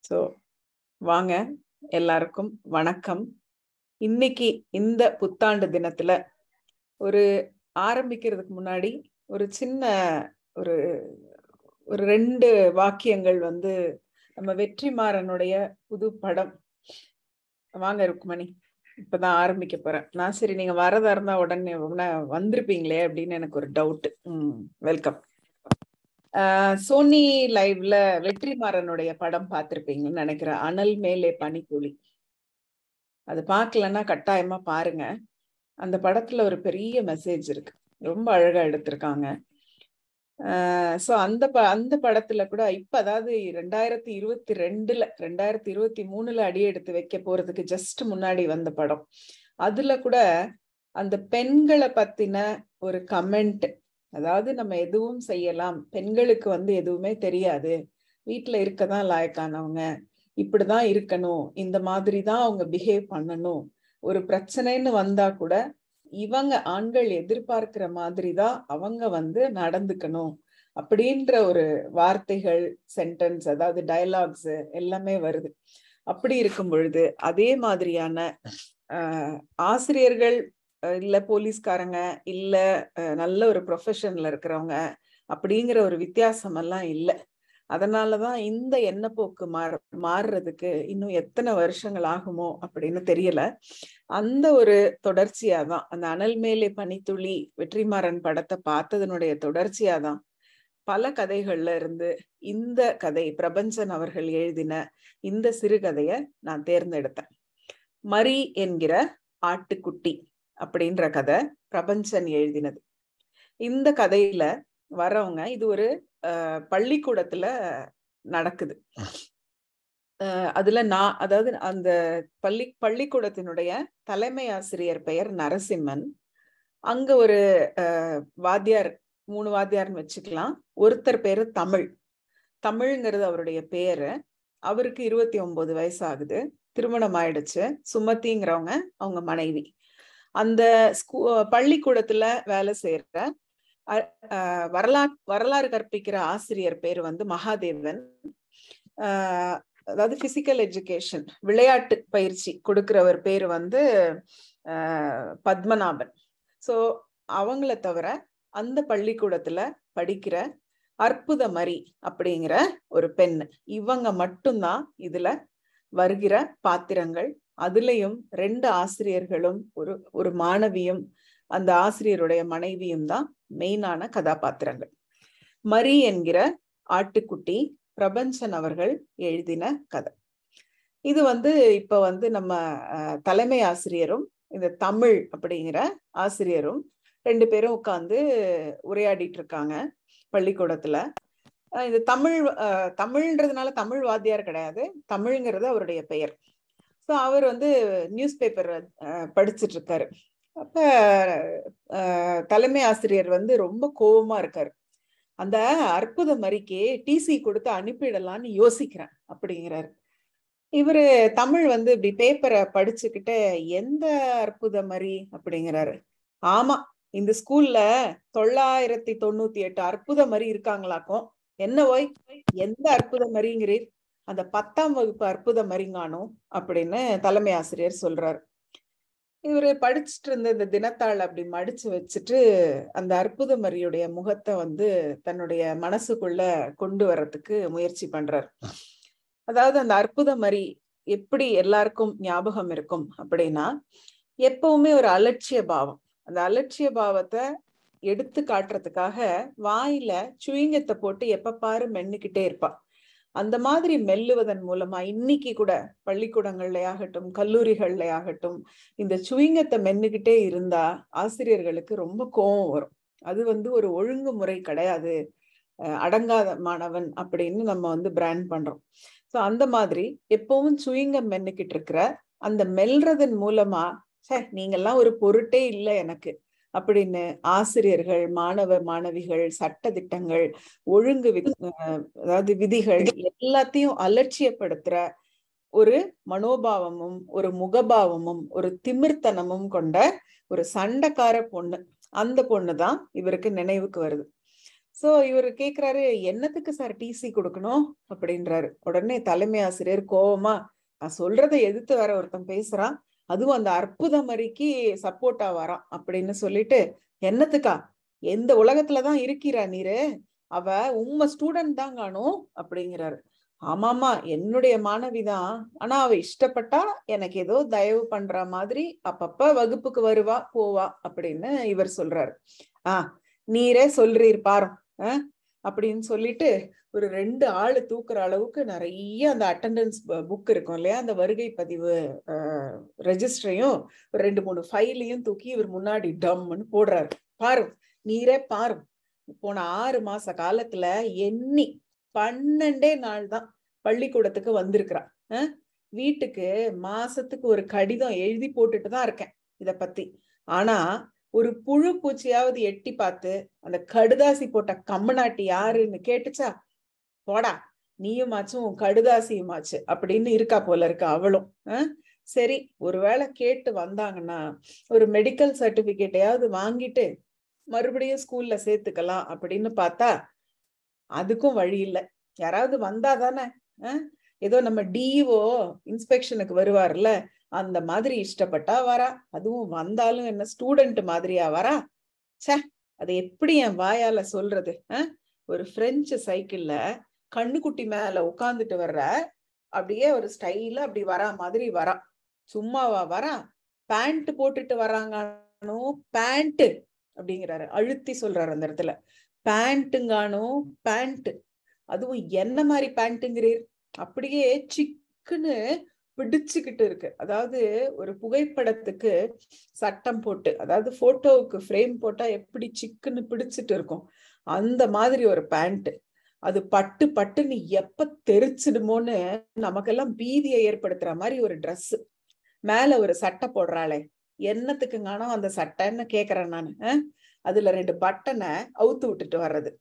So வாங்க, எல்லாருக்கும் வணக்கம். இன்னைக்கு இந்த புத்தாண்டு தினத்துல ஒரு ஆரம்பிக்கிறதுக்கு முன்னாடி ஒரு சின்ன ஒரு ஒரு 2 வாக்கியங்கள் வந்து நம்ம வெற்றிமாறனுடைய புது படம். வாங்க ருக்மணி, இப்பதான் ஆரம்பிக்க போறேன் நான். சரி, நீங்க வரதா இருந்தா உடனே வந்திருப்பீங்களே அப்படின்னு எனக்கு ஒரு டவுட். வெல்கம். சோனி லைவ்ல வெற்றிமாறனுடைய படம் பார்த்திருப்பீங்கன்னு நினைக்கிறேன், அனல் மேலே பனித்துளி. அது பார்க்கலன்னா கட்டாயமா பாருங்க. அந்த படத்துல ஒரு பெரிய மெசேஜ் இருக்கு, ரொம்ப அழகா எடுத்திருக்காங்க. சோ அந்த படத்துல கூட இப்ப, அதாவது 2022ல 2023ல அடி எடுத்து வைக்க போறதுக்கு ஜஸ்ட் முன்னாடி வந்த படம். அதுல கூட அந்த பெண்களை பத்தின ஒரு கமெண்ட், அதாவது நம்ம எதுவும் செய்யலாம், பெண்களுக்கு வந்து எதுவுமே தெரியாது, வீட்டுல இருக்கதான் லாயக்கானவங்க, இப்படிதான் இருக்கணும், இந்த மாதிரிதான் அவங்க பிஹேவ் பண்ணணும், ஒரு பிரச்சனைன்னு வந்தா கூட இவங்க ஆண்கள் எதிர்பார்க்கிற மாதிரிதான் அவங்க வந்து நடந்துக்கணும் அப்படின்ற ஒரு வார்த்தைகள், சென்டென்ஸ், அதாவது டயலாக்ஸ் எல்லாமே வருது. அப்படி இருக்கும் பொழுது அதே மாதிரியான ஆசிரியர்கள் இல்ல போலீஸ்காரங்க இல்ல நல்ல ஒரு ப்ரொஃபஷன்ல இருக்கிறவங்க அப்படிங்கிற ஒரு வித்தியாசம் எல்லாம் இல்லை. அதனாலதான் இந்த எண்ணப்போக்கு மாறுறதுக்கு இன்னும் எத்தனை வருஷங்கள் ஆகுமோ அப்படின்னு தெரியல. அந்த ஒரு தொடர்ச்சியாதான் அந்த அனல் மேலே பனித்துளி வெற்றிமாறன் படத்தை பார்த்ததனுடைய தொடர்ச்சியாதான் பல கதைகள்ல இருந்து இந்த கதை, பிரபஞ்சன் அவர்கள் எழுதின இந்த சிறுகதைய நான் தேர்ந்தெடுத்தேன். மரி என்கிற ஆட்டுக்குட்டி அப்படின்ற கதை பிரபஞ்சன் எழுதினது. இந்த கதையில வரவங்க, இது ஒரு பள்ளிக்கூடத்துல நடக்குது. அதுல அதாவது அந்த பள்ளிக்கூடத்தினுடைய தலைமை ஆசிரியர் பெயர் நரசிம்மன். அங்க ஒரு வாத்தியார், 3 வாத்தியார்னு வச்சுக்கலாம். ஒருத்தர் பேரு தமிழ்ங்கிறது அவருடைய பேரு. அவருக்கு 29 வயசு ஆகுது, திருமணம் ஆயிடுச்சு. சுமதிங்கிறவங்க அவங்க மனைவி. அந்த பள்ளிக்கூடத்துல வேலை செய்யற வரலாறு கற்பிக்கிற ஆசிரியர் பேரு வந்து மகாதேவன். அதாவது பிசிக்கல் எஜுகேஷன், விளையாட்டு பயிற்சி கொடுக்கிறவர் பேரு வந்து பத்மநாபன். சோ அவங்கள தவிர அந்த பள்ளிக்கூடத்துல படிக்கிற அற்புத மரி அப்படிங்கிற ஒரு பெண், இவங்க மட்டும்தான் இதுல வருகிற பாத்திரங்கள். அதுலயும் 2 ஆசிரியர்களும் ஒரு மாணவியும் அந்த ஆசிரியருடைய மனைவியும் தான் மெயினான கதாபாத்திரங்கள். மரி என்கிற ஆட்டுக்குட்டி பிரபஞ்சன் அவர்கள் எழுதின கதை. இது வந்து இப்ப வந்து நம்ம தலைமை ஆசிரியரும் இந்த தமிழ் அப்படிங்கிற ஆசிரியரும் 2 பேரும் உட்கார்ந்து உரையாடிட்டு இருக்காங்க பள்ளிக்கூடத்துல. இது தமிழ்ன்றதுனால தமிழ் வாத்தியார் கிடையாது, தமிழ்ங்கிறது அவருடைய பெயர். ஸோ அவர் வந்து நியூஸ் பேப்பர் படிச்சுட்டு இருக்காரு. அப்ப தலைமை ஆசிரியர் வந்து ரொம்ப கோபமா இருக்காரு. அந்த அற்புத மரிக்கு டிசி கொடுத்து அனுப்பிடலான்னு யோசிக்கிறேன் அப்படிங்கிறாரு. இவரு தமிழ் வந்து இப்படி பேப்பரை படிச்சுக்கிட்டு, எந்த அற்புத மரி அப்படிங்கிறாரு. ஆமா, இந்த ஸ்கூல்ல 998 அற்புத மரி இருக்காங்களாக்கும். என்ன ஓய், எந்த அற்புத மரிங்கிறீர்? அந்த 10ஆம் வகுப்பு அற்புத மரிங்கானோ அப்படின்னு தலைமை ஆசிரியர் சொல்றாரு. இவரு படிச்சுட்டு இருந்த இந்த தினத்தாள் அப்படி மடிச்சு வச்சுட்டு அந்த அற்புத மரியுடைய முகத்தை வந்து தன்னுடைய மனசுக்குள்ள கொண்டு வர்றதுக்கு முயற்சி பண்றாரு. அதாவது அந்த அற்புத மரி எப்படி எல்லாருக்கும் ஞாபகம் இருக்கும் அப்படின்னா, எப்பவுமே ஒரு அலட்சிய பாவம். அந்த அலட்சிய பாவத்தை எடுத்து காட்டுறதுக்காக வாயில சுவிங்கத்தை போட்டு எப்ப பாரு மென்னுக்கிட்டே இருப்பா. அந்த மாதிரி மெல்லுவதன் மூலமா இன்னைக்கு கூட பள்ளிக்கூடங்கள்ல ஆகட்டும், கல்லூரிகள்ல ஆகட்டும், இந்த சுவிங்கத்தை மென்னுக்கிட்டே இருந்தா ஆசிரியர்களுக்கு ரொம்ப கோபம் வரும். அது வந்து ஒரு ஒழுங்குமுறை கிடையாது, அடங்காத மாணவன் அப்படின்னு நம்ம வந்து பிராண்ட் பண்றோம். சோ அந்த மாதிரி எப்பவும் சுவிங்கம் மென்னுக்கிட்டு இருக்கிற அந்த மெல்றதன் மூலமா, நீங்கெல்லாம் ஒரு பொருட்டே இல்லை எனக்கு அப்படின்னு ஆசிரியர்கள், மாணவ மாணவிகள், சட்ட திட்டங்கள், ஒழுங்கு அதாவது விதிகள் எல்லாத்தையும் அலட்சியப்படுத்துற ஒரு மனோபாவமும் ஒரு முகபாவமும் ஒரு திமிர்த்தனமும் கொண்ட ஒரு சண்டைக்கார பொண்ணு. அந்த பொண்ணுதான் இவருக்கு நினைவுக்கு வருது. சோ இவரு கேக்குறாரு, என்னத்துக்கு சார் டிசி கொடுக்கணும் அப்படின்றாரு. உடனே தலைமை ஆசிரியர் கோவமா, நான் சொல்றதை எதிர்த்து வேற ஒருத்தன் பேசுறான், அதுவும் அந்த அற்புதம் அறிக்கை சப்போர்ட்டா வரான் அப்படின்னு சொல்லிட்டு, என்னத்துக்கா, எந்த உலகத்துலதான் இருக்கிறா நீரு, அவ உம்ம ஸ்டூடெண்ட் தான் காணும் அப்படிங்கிறாரு. ஆமாமா, என்னுடைய மாணவிதான், ஆனா அவ இஷ்டப்பட்டா எனக்கு ஏதோ தயவு பண்ற மாதிரி அப்பப்ப வகுப்புக்கு வருவா போவா அப்படின்னு இவர் சொல்றாரு. நீரே சொல்றீர் பாரு அப்படின்னு சொல்லிட்டு ஒரு 2 ஆளு தூக்குற அளவுக்கு நிறைய அந்த அட்டெண்டன்ஸ் புக் இருக்கும் இல்லையா, அந்த வருகை பதிவு ரெஜிஸ்டரையும் 2-3 ஃபைலையும் தூக்கி இவர் முன்னாடி டம்னு போடுறாரு. பாரு, நீரே பாரு, போன 6 மாச காலத்துல எண்ணி 12 நாள் தான் பள்ளிக்கூடத்துக்கு வந்திருக்கிறா. வீட்டுக்கு மாசத்துக்கு ஒரு கடிதம் எழுதி போட்டுட்டு தான் இருக்கேன் இத பத்தி. ஆனா ஒரு புழு பூச்சியாவது எட்டி பார்த்து அந்த கடுதாசி போட்ட கம்மநாட்டி யாருன்னு கேட்டுச்சா? போடா, நீயுமாச்சும் கடுதாசியுமாச்சு அப்படின்னு இருக்கா போல இருக்கு அவளும். சரி, ஒருவேளை கேட்டு வந்தாங்கன்னா ஒரு மெடிக்கல் சர்டிபிகேட்டையாவது வாங்கிட்டு மறுபடியும் ஸ்கூல்ல சேர்த்துக்கலாம் அப்படின்னு பார்த்தா அதுக்கும் வழி இல்லை. யாராவது வந்தாதானே, ஏதோ நம்ம டிஓ இன்ஸ்பெக்ஷனுக்கு வருவார்ல அந்த மாதிரி இஷ்டப்பட்டா வரா. அதுவும் வந்தாலும் என்ன ஸ்டூடெண்ட் மாதிரியா வரா? சே, அதை எப்படி என் வாயால சொல்றது? ஒரு பிரெஞ்சு சைக்கிள்ல கண்ணுக்குட்டி மேல உட்காந்துட்டு வர்ற அப்படியே ஒரு ஸ்டைல அப்படி வரா மாதிரி வரா. சும்மாவா வரா? பேண்ட் போட்டுட்டு வராங்கன்னு பேண்ட் அப்படிங்கிறாரு, அழுத்தி சொல்றாரு அந்த இடத்துல. பேண்ட்டுங்கானோ பேண்ட், அதுவும் என்ன மாதிரி பேண்ட்டுங்கிறீர், அப்படியே சிக்குன்னு பிடிச்சுக்கிட்டு இருக்கு. அதாவது ஒரு புகைப்படத்துக்கு சட்டம் போட்டு, அதாவது போட்டோவுக்கு ஃப்ரேம் போட்டா எப்படி சிக்குன்னு பிடிச்சிட்டு இருக்கும் அந்த மாதிரி ஒரு பேண்ட். அது பட்டு பட்டுன்னு எப்ப தெரிச்சிடுமோன்னு நமக்கெல்லாம் பீதியை ஏற்படுத்துற மாதிரி ஒரு ட்ரெஸ். மேல ஒரு சட்டை போடுறாளே, என்னத்துக்குங்கானோ அந்த சட்டைன்னு கேக்குறேன் நானு. அதுல 2 பட்டனை அவுத்து விட்டுட்டு வர்றது.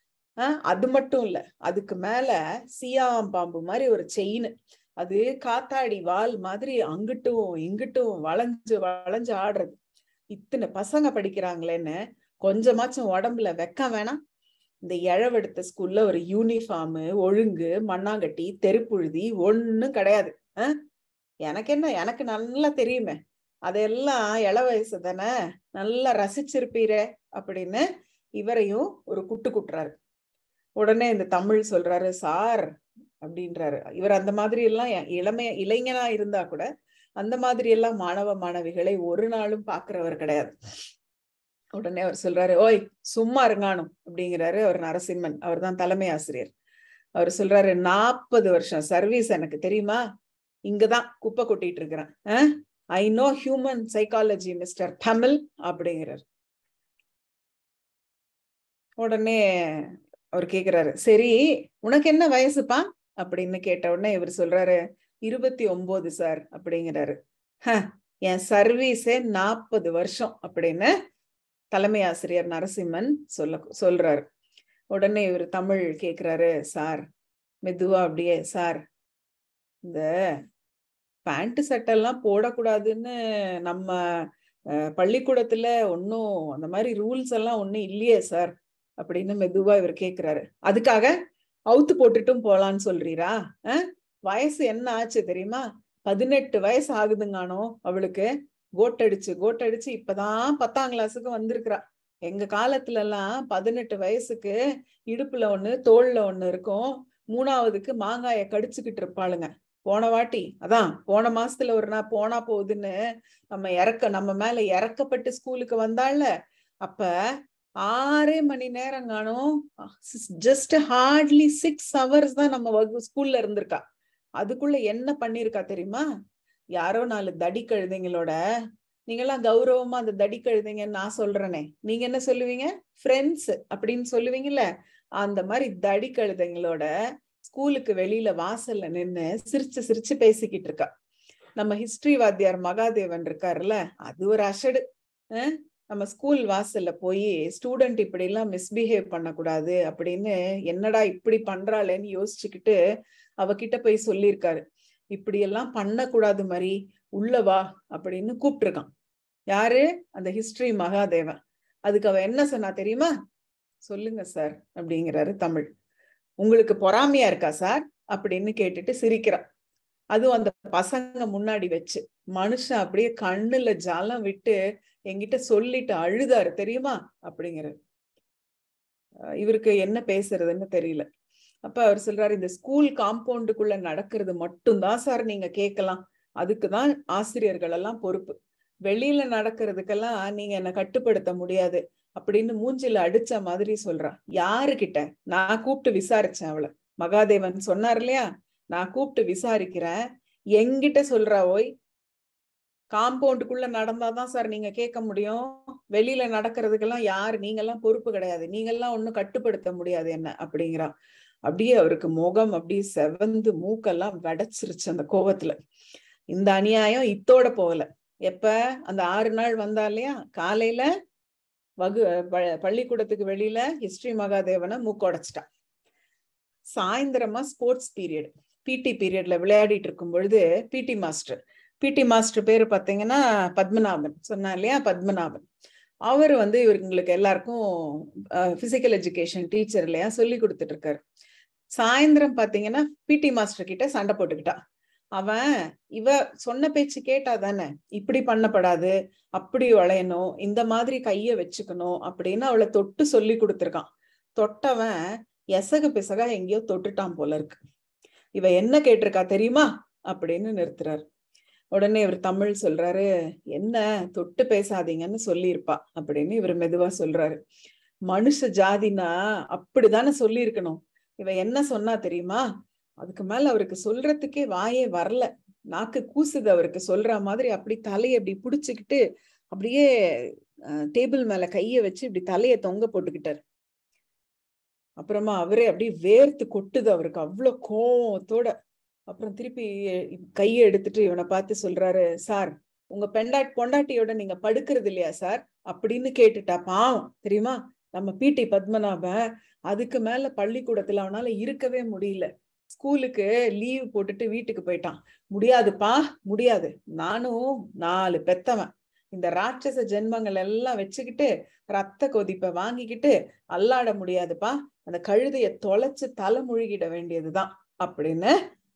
அது மட்டும் இல்ல, அதுக்கு மேல சியாம் பாம்பு மாதிரி ஒரு செயின், அது காத்தாடி வால் மாதிரி அங்கிட்டும் இங்கிட்டும் வளைஞ்சு வளைஞ்சு ஆடுறது. இத்தனை பசங்க படிக்கிறாங்களேன்னு கொஞ்சமாச்சும் உடம்புல வெக்கம் வேணாம்? இந்த இழவெடுத்த ஸ்கூல்ல ஒரு யூனிஃபார்ம், ஒழுங்கு, மண்ணாங்கட்டி, தெருப்புழுதி ஒண்ணும் கிடையாது. எனக்கு என்ன, எனக்கு நல்லா தெரியுமே, அதெல்லாம் இள வயசு தானே, நல்லா ரசிச்சிருப்பீரே அப்படின்னு இவரையும் ஒரு குட்டு குட்டுறாரு. உடனே இந்த தமிழ் சொல்றாரு, சார் அப்படின்றாரு. இவர் அந்த மாதிரி எல்லாம் இளைஞனா இருந்தா கூட அந்த மாதிரி எல்லாம் மாணவ மாணவிகளை ஒரு நாளும் பாக்குறவர் கிடையாது. உடனே அவர் சொல்றாரு, ஓய் சும்மா இருங்கானும் அப்படிங்கிறாரு. அவர் நரசிம்மன், அவர் தான் தலைமை ஆசிரியர். அவர் சொல்றாரு, 40 வருஷம் சர்வீஸ் எனக்கு தெரியுமா, இங்கதான் குப்பை கொட்டிட்டு இருக்கிறேன். I know human psychology mister Tamil அப்படிங்கிறார். உடனே அவர் கேக்குறாரு, சரி உனக்கு என்ன வயசுப்பா அப்படின்னு கேட்ட உடனே இவர் சொல்றாரு, 29 சார் அப்படிங்கிறாரு. என் சர்வீஸே 40 வருஷம் அப்படின்னு தலைமை ஆசிரியர் நரசிம்மன் சொல்றாரு. உடனே இவர் தமிழ் கேக்குறாரு, சார் மெதுவா அப்படியே, சார் இந்த பேண்ட் சட்டை எல்லாம் போடக்கூடாதுன்னு நம்ம பள்ளிக்கூடத்துல ஒன்னும் அந்த மாதிரி ரூல்ஸ் எல்லாம் ஒன்னும் இல்லையே சார் அப்படின்னு மெதுவா இவர் கேக்குறாரு. அதுக்காக அவுத்து போட்டுட்டும் போலான்னு சொல்றீரா? வயசு என்ன ஆச்சு தெரியுமா? 18 வயசு ஆகுதுங்கானோ அவளுக்கு. கோட்டடிச்சு இப்பதான் 10ஆம் கிளாஸுக்கு வந்திருக்கிறா. எங்க காலத்துல எல்லாம் 18 வயசுக்கு இடுப்புல ஒண்ணு தோல்ல ஒண்ணு இருக்கும், 3ஆவதுக்கு மாங்காய கடிச்சுக்கிட்டு இருப்பாளுங்க. போன மாசத்துல ஒரு நாள் போனா போகுதுன்னு நம்ம மேல இறக்கப்பட்டு ஸ்கூலுக்கு வந்தாள்ல, அப்ப 6 மணி நேரம் காணும், ஜஸ்ட் ஹார்ட்லி 6 hours தான் நம்ம ஸ்கூல்ல இருந்திருக்கா. அதுக்குள்ள என்ன பண்ணிருக்கா தெரியுமா? யாரோ 4 தடி கழுதைங்களோட, நீங்கெல்லாம் கௌரவமா அந்த தடி கழுதைங்கன்னு நான் சொல்றேனே, நீங்க என்ன சொல்லுவீங்க? ஃப்ரெண்ட்ஸ் அப்படின்னு சொல்லுவீங்கல்ல, அந்த மாதிரி தடி கழுதைங்களோட ஸ்கூலுக்கு வெளியில வாசல்ல நின்னு சிரிச்சு பேசிக்கிட்டு இருக்கா. நம்ம ஹிஸ்டரி வாத்தியார் மகாதேவன் இருக்காருல்ல, அது ஒரு அஷடு. நம்ம ஸ்கூல் வாசல்ல போய் ஸ்டூடெண்ட் இப்படி எல்லாம் மிஸ்பிஹேவ் பண்ணக்கூடாது அப்படின்னு, என்னடா இப்படி பண்றாளேன்னு யோசிச்சுக்கிட்டு அவகிட்ட போய் சொல்லியிருக்காரு, இப்படி எல்லாம் பண்ணக்கூடாது மாதிரி உள்ள வா அப்படின்னு கூப்பிட்டுருக்கான். யாரு? அந்த ஹிஸ்டரி மகாதேவன். அதுக்கு அவ என்ன சொன்னா தெரியுமா? சொல்லுங்க சார் அப்படிங்கிறாரு தமிழ். உங்களுக்கு பொறாமையா இருக்கா சார் அப்படின்னு கேட்டுட்டு சிரிக்கிறான். அதுவும் அந்த பசங்க முன்னாடி வச்சு. மனுஷன் அப்படியே கண்ணுல ஜலம் விட்டு என்கிட்ட சொல்லிட்டு அழுதாரு தெரியுமா அப்படிங்கிறாரு. இவருக்கு என்ன பேசுறதுன்னு தெரியல. அப்ப அவர் சொல்றாரு, இந்த ஸ்கூல் காம்பவுண்டுக்குள்ள நடக்கிறது மட்டும்தான் சார் நீங்க கேட்கலாம், அதுக்குதான் ஆசிரியர்கள் எல்லாம் பொறுப்பு. வெளியில நடக்கிறதுக்கெல்லாம் நீங்க என்ன கட்டுப்படுத்த முடியாது அப்படின்னு மூஞ்சில அடிச்ச மாதிரி சொல்றான். யாருகிட்ட? நான் கூப்பிட்டு விசாரிச்சேன் அவளை. மகாதேவன் சொன்னார் இல்லையா, நான் கூப்பிட்டு விசாரிக்கிறேன், எங்கிட்ட சொல்றா ஓய், காம்பவுண்டுக்குள்ள நடந்தாதான் சார் நீங்க கேட்க முடியும், வெளியில நடக்கிறதுக்கெல்லாம் யாரு, நீங்க எல்லாம் பொறுப்பு கிடையாது, நீங்க எல்லாம் ஒண்ணும் கட்டுப்படுத்த முடியாது என்ன அப்படிங்கிறா. அப்படியே அவருக்கு முகம் அப்படியே செவந்து மூக்கெல்லாம் வெடைச்சிருச்சு அந்த கோவத்துல. இந்த அநியாயம் இத்தோட போகல. எப்ப அந்த 6 நாள் வந்தா இல்லையா, காலையில பள்ளிக்கூடத்துக்கு வெளியில ஹிஸ்டரி மகாதேவனை மூக்கொடைச்சிட்டான். சாயந்தரமா ஸ்போர்ட்ஸ் பீரியட், பிடி பீரியட்ல விளையாடிட்டு இருக்கும் பொழுது பிடி மாஸ்டர் பேரு பாத்தீங்கன்னா பத்மநாபன், சொன்னா இல்லையா பத்மநாபன். அவர் இவங்களுக்கு எல்லாருக்கும் பிசிக்கல் எஜுகேஷன் டீச்சர் இல்லையா, சொல்லி கொடுத்துட்டு இருக்காரு. சாயந்தரம் பாத்தீங்கன்னா பிடி மாஸ்டர் கிட்ட சண்டை போட்டுக்கிட்டான். அவன் இவ சொன்ன பேச்சு கேட்டா தானே, இப்படி பண்ணப்படாது, அப்படி வளையணும், இந்த மாதிரி கைய வச்சுக்கணும் அப்படின்னு அவளை தொட்டு சொல்லி கொடுத்துருக்கான். தொட்டவன் எசகு பிசகா எங்கேயோ தொட்டுட்டான் போல இருக்கு. இவ என்ன கேட்டிருக்கா தெரியுமா அப்படின்னு நிறுத்துறாரு. உடனே இவர் தமிழ் சொல்றாரு, என்ன தொட்டு பேசாதீங்கன்னு சொல்லியிருப்பா அப்படின்னு இவர் மெதுவா சொல்றாரு. மனுஷ ஜாதினா அப்படிதானே சொல்லி இருக்கணும். இவ என்ன சொன்னா தெரியுமா, அதுக்கு மேல அவருக்கு சொல்றதுக்கே வாயே வரல, நாக்கு கூசுது அவருக்கு சொல்ற மாதிரி. அப்படி தலையை அப்படி புடிச்சுக்கிட்டு அப்படியே டேபிள் மேல கைய வச்சு இப்படி தலையை தொங்க போட்டுக்கிட்டாரு. அப்புறமா அவரே அப்படியே வேர்த்து கொட்டுது அவருக்கு, அவ்வளவு கோவத்தோட. அப்புறம் திருப்பி கையை எடுத்துட்டு இவனை பார்த்து சொல்றாரு, சார் உங்க பொண்டாட்டியோட நீங்க படுக்கிறது இல்லையா சார் அப்படின்னு கேட்டுட்டா. பாவம் தெரியுமா, நம்ம பிடி பத்மநாபன் அதுக்கு மேல பள்ளிக்கூடத்துல அவனால இருக்கவே முடியல. ஸ்கூலுக்கு லீவ் போட்டுட்டு வீட்டுக்கு போயிட்டான். முடியாதுப்பா முடியாது, நானும் 4 பெத்தவன், இந்த ராட்சச ஜென்மங்கள் எல்லாம் வச்சுக்கிட்டு ரத்த கொதிப்பை வாங்கிக்கிட்டு அல்லாட முடியாதுப்பா, அந்த கழுதைய தொலைச்சு தலை முழுகிட வேண்டியதுதான் அப்படின்னு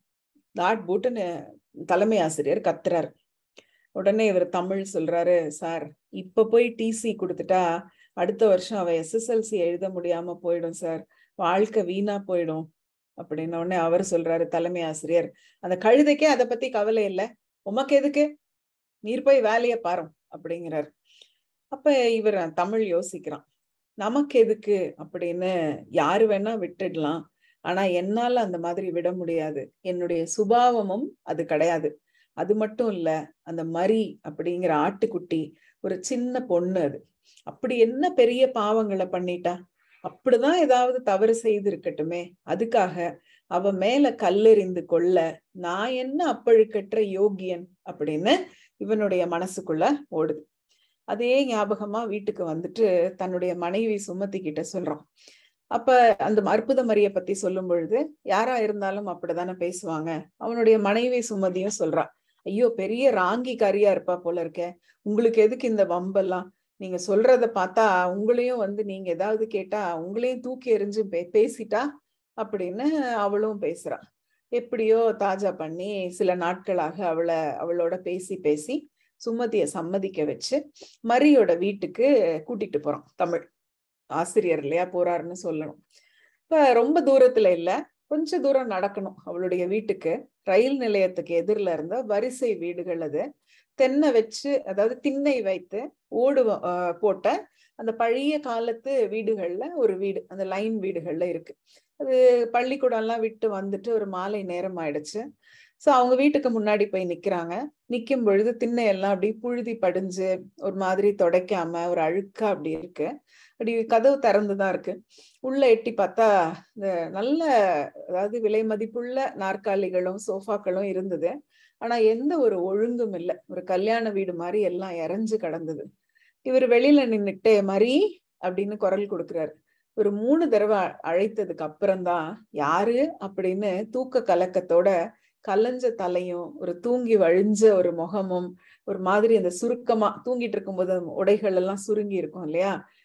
தாட் பூட்டுன்னு தலைமை ஆசிரியர் கத்துறாரு. உடனே இவர் தமிழ் சொல்றாரு, சார் இப்ப போய் டிசி கொடுத்துட்டா அடுத்த வருஷம் அவ எஸ்எஸ்எல்சி எழுத முடியாம போயிடும் சார், வாழ்க்கை வீணா போயிடும் அப்படின்ன உடனே அவர் சொல்றாரு, தலைமை ஆசிரியர், அந்த கழுதைக்கே அதை பத்தி கவலை இல்லை, உமக்கு எதுக்கு, நீர் போய் வேலையை பாரும் அப்படிங்கிறார். அப்ப இவர் தமிழ் யோசிக்கிறான், நமக்கு எதுக்கு அப்படின்னு யாரு வேணா விட்டுடலாம், ஆனா என்னால அந்த மாதிரி விட முடியாது, என்னுடைய சுபாவமும் அது கிடையாது. அது மட்டும் இல்ல, அந்த மரி அப்படிங்கிற ஆட்டுக்குட்டி ஒரு சின்ன பொண்ணு, அது அப்படி என்ன பெரிய பாவங்களை பண்ணிட்டா, அப்படிதான் ஏதாவது தவறு செய்து இருக்கட்டுமே, அதுக்காக அவ மேல கல்லெறிந்து கொள்ள நான் என்ன அப்பழுக்கற்ற யோகியன் அப்படின்னு இவனுடைய மனசுக்குள்ள ஓடுது. அதே ஞாபகமா வீட்டுக்கு வந்துட்டு தன்னுடைய மனைவி சுமதி கிட்ட சொல்றான். அப்ப அந்த அற்புத மரிய பத்தி சொல்லும் பொழுது யாரா இருந்தாலும் அப்படித்தானே பேசுவாங்க. அவனுடைய மனைவி சுமதியும் சொல்றா, ஐயோ பெரிய ராங்கிக்காரியா இருப்பா போல இருக்க, உங்களுக்கு எதுக்கு இந்த வம்பெல்லாம், நீங்க சொல்றத பார்த்தா உங்களையும் நீங்க ஏதாவது கேட்டா உங்களையும் தூக்கி எறிஞ்சு பேசிட்டா அப்படின்னு அவளும் பேசுறா. எப்படியோ தாஜா பண்ணி சில நாட்களாக அவளோட பேசி பேசி சுமதிய சம்மதிக்க வச்சு மரியோட வீட்டுக்கு கூட்டிட்டு போறான். தமிழ் ஆசிரியர் இல்லையா, போறாருன்னு சொல்லணும். இப்ப ரொம்ப தூரத்துல இல்ல, கொஞ்ச தூரம் நடக்கணும் அவளுடைய வீட்டுக்கு. ரயில் நிலையத்துக்கு எதிரில இருந்த வரிசை வீடுகள் அது. தென்னை வச்சு, அதாவது திண்ணை வைத்து ஓடு போட்ட அந்த பழைய காலத்து வீடுகள்ல ஒரு வீடு, அந்த லைன் வீடுகள்ல இருக்கு. அது பள்ளிக்கூடம் எல்லாம் விட்டு வந்துட்டு ஒரு மாலை நேரம் ஆயிடுச்சு. சோ அவங்க வீட்டுக்கு முன்னாடி போய் நிக்கிறாங்க. நிக்கும் பொழுது திண்ணை எல்லாம் அப்படி புழுதி படிஞ்சு ஒரு மாதிரி துடைக்காம ஒரு அழுக்கா அப்படி இருக்கு. அப்படி கதவு திறந்துதான் இருக்கு. உள்ள எட்டி பார்த்தா இந்த நல்ல, அதாவது விலை மதிப்புள்ள நாற்காலிகளும் சோஃபாக்களும் இருந்தது. ஆனா எந்த ஒரு ஒழுங்கும் இல்லை, ஒரு கல்யாண வீடு மாதிரி எல்லாம் இறஞ்சு கிடந்தது. இவர் வெளியில நின்னுட்டு மரி அப்படின்னு குரல் கொடுக்குறாரு. ஒரு 3 தடவை அழைத்ததுக்கு அப்புறம்தான் யாரு அப்படின்னு தூக்க கலக்கத்தோட கலைஞ்ச தலையும் ஒரு தூங்கி வழிஞ்ச ஒரு முகமும் ஒரு மாதிரி அந்த சுருக்கமா தூங்கிட்டு இருக்கும்போது உடைகள் எல்லாம் சுருங்கி இருக்கும் இல்லையா,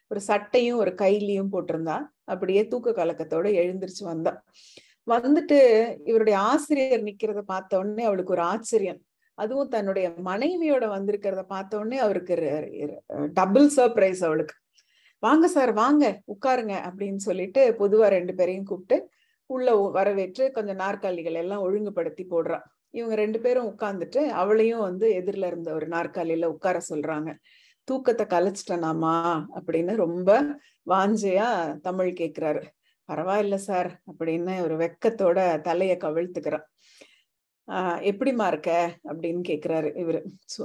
ஒரு சட்டையும் ஒரு கைலியும் போட்டிருந்தா. அப்படியே தூக்க கலக்கத்தோட எழுந்திருச்சு வந்தா. வந்துட்டு இவருடைய ஆசிரியர் நிக்கிறத பார்த்த உடனே அவளுக்கு ஒரு ஆச்சரியம். அதுவும் தன்னுடைய மனைவியோட வந்திருக்கிறத பார்த்த உடனே அவருக்கு டபுள் சர்ப்ரைஸ் அவளுக்கு. வாங்க சார், வாங்க உட்காருங்க அப்படின்னு சொல்லிட்டு பொதுவா 2 பேரையும் கூப்பிட்டு உள்ள வரவேற்று கொஞ்சம் நாற்காலிகள் எல்லாம் ஒழுங்குபடுத்தி போடுறா. இவங்க 2 பேரும் உட்கார்ந்துட்டு அவளையும் எதிரில இருந்த ஒரு நாற்காலியில உட்கார சொல்றாங்க. தூக்கத்தை கலைச்சிட்டனாமா அப்படின்னு ரொம்ப வாஞ்சையா தமிழ் கேக்குறாரு. பரவாயில்ல சார் அப்படின்னு ஒரு வெக்கத்தோட தலைய கவிழ்த்துக்கிறான். எப்படிமா இருக்க அப்படின்னு கேக்குறாரு இவரு.